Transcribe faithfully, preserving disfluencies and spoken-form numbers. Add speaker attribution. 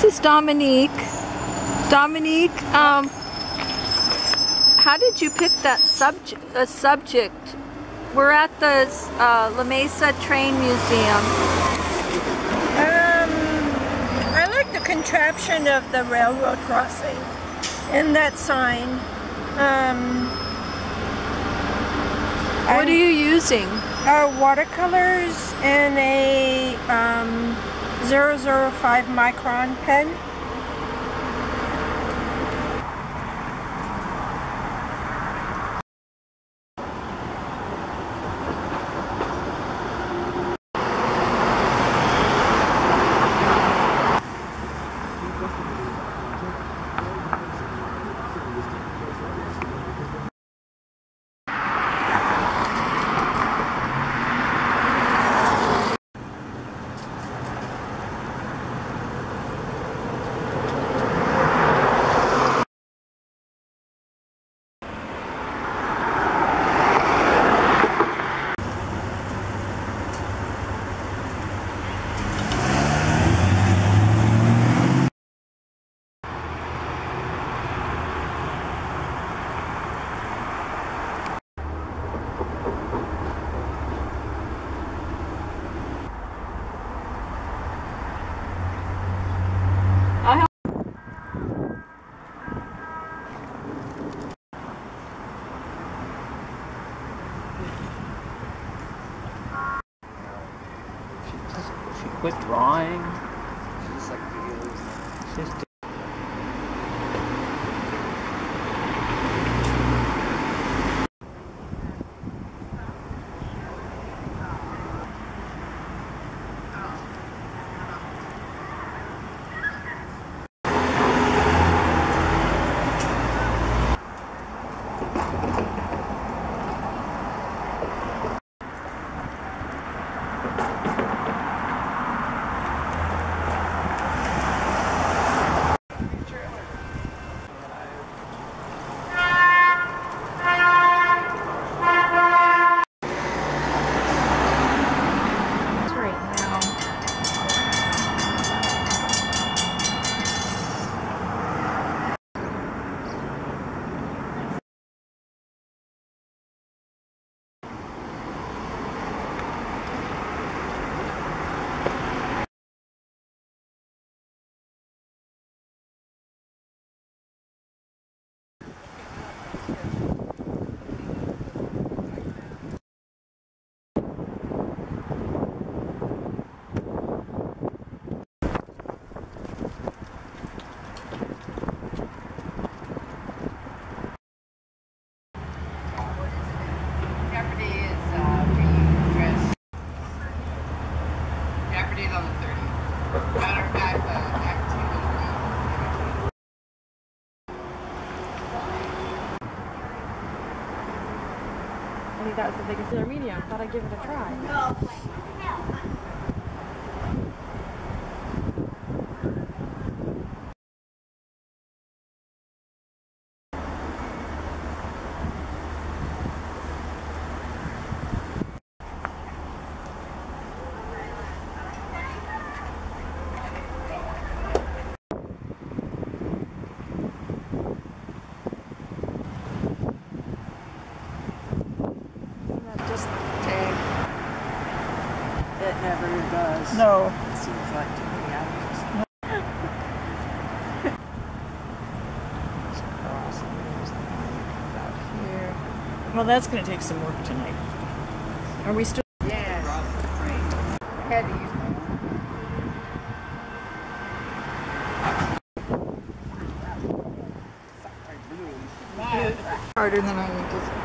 Speaker 1: This is Dominique. Dominique, um, how did you pick that subject? Uh, subject? We're at the uh, La Mesa Train Museum.
Speaker 2: Um, I like the contraption of the railroad crossing and that sign. Um,
Speaker 1: what are you using?
Speaker 2: Uh, watercolors and a um, zero zero five micron pen.
Speaker 3: She quit drawing. She's like videos. She's
Speaker 4: on the thirtieth. Matter of fact, uh, Act two
Speaker 5: I think that was the biggest of their medium. Thought I'd give it a try.
Speaker 1: Just take. It never does.
Speaker 2: No.
Speaker 1: It seems like to me. I just cross and there's about here.
Speaker 2: Well, that's going to take some work tonight.
Speaker 1: Are we still?
Speaker 4: Yes. I had to use my
Speaker 1: Harder than I would just.